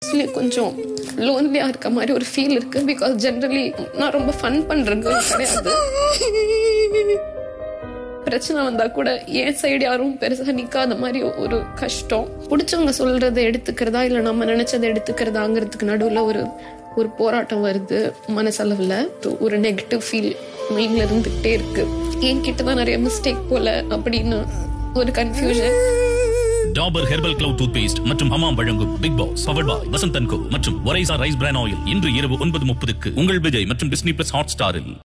கொஞ்சம் லோன்லியா இருக்க மாதிரி ஒரு ஃபீல் இருக்கு. பிகாஸ் ஜென்ரலி நான் ரொம்ப ஃபன் பண்றது கிடையாது. பிரச்சனை வந்தா கூட என் சைடு யாரும் பெருசா நிக்காத மாதிரி ஒரு கஷ்டம். பிடிச்சவங்க சொல்றதை எடுத்துக்கிறதா இல்ல நம்ம நினைச்சதை எடுத்துக்கிறதாங்கிறதுக்கு நடுவுல ஒரு போராட்டம் வருது. மனசளவுல ஒரு நெகட்டிவ் ஃபீல் மைண்ட்ல இருந்துகிட்டே இருக்கு. என்கிட்டதான் நிறைய மிஸ்டேக் போல அப்படின்னு ஒரு confusion. Dabur herbal clove toothpaste மற்றும் ஹமாம் வழங்கும் big boss powered by Vasanth and co மற்றும் ஒரைசா ரைஸ் பிரான் ஆயில் இன்று இரவு 9:30 உங்கள் விஜய் மற்றும் டிஸ்னி பிளஸ் ஹாட் ஸ்டாரில்.